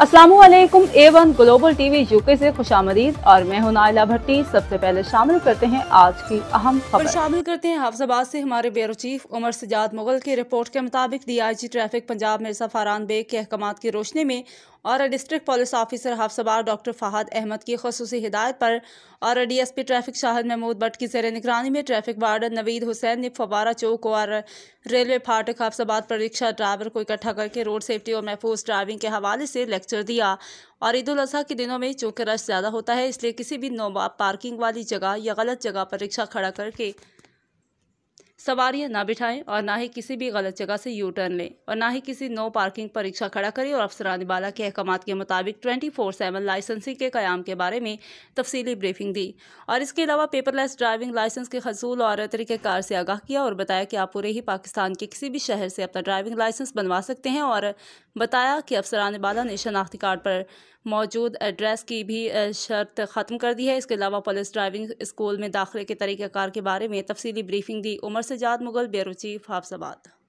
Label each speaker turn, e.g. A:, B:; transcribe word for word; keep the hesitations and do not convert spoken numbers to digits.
A: अस्सलामु अलैकुम। A one global TV UK से खुशामदीद और मैं हूं नाइला भट्टी। सबसे पहले शामिल करते हैं आज की अहम खबर। शामिल करते हैं हाफिजाबाद से हमारे ब्यूरो चीफ उमर सजाद मुगल की रिपोर्ट के मुताबिक डीआईजी ट्रैफिक पंजाब मिर्जा फरहान बेग के अहकामात की रोशनी में और district police officer Hafizabad doctor Fahad Ahmed की खसूसी हिदायत पर और डीएसपी ट्रैफिक शाहिद महमूद भट्ट की ज़ेर निगरानी में ट्रैफिक वार्डन नवीद हुसैन ने फवारा चौक और रेलवे फाटक हाफिजाबाद पर रिक्शा ड्राइवर को इकट्ठा करके रोड सेफ्टी और महफूज ड्राइविंग के हवाले से लेक्चर दिया। और ईद उल अजहा के दिनों में चूँकि रश ज़्यादा होता है, इसलिए किसी भी नो पार्किंग वाली जगह या गलत जगह पर रिक्शा खड़ा करके सवारियां ना बिठाएं और ना ही किसी भी गलत जगह से यू टर्न लें और ना ही किसी नो पार्किंग पर रिक्शा खड़ा करें। और अफसरान बाला के अहकामात के मुताबिक ट्वेंटी फोर सेवन लाइसेंसिंग के क़याम के बारे में तफसीली ब्रीफिंग दी और इसके अलावा पेपरलेस ड्राइविंग लाइसेंस के हसूल और तरीक़ेकार से आगाह किया और बताया कि आप पूरे ही पाकिस्तान के किसी भी शहर से अपना ड्राइविंग लाइसेंस बनवा सकते हैं। और बताया कि अफसरान बाला ने शनाख्ती कार्ड पर मौजूद एड्रेस की भी शर्त ख़त्म कर दी है। इसके अलावा पुलिस ड्राइविंग स्कूल में दाखिले के तरीक़ेकार के बारे में तफसीली ब्रीफिंग दी। Umar Sajjad Mughal, bureau chief, Hafizabad.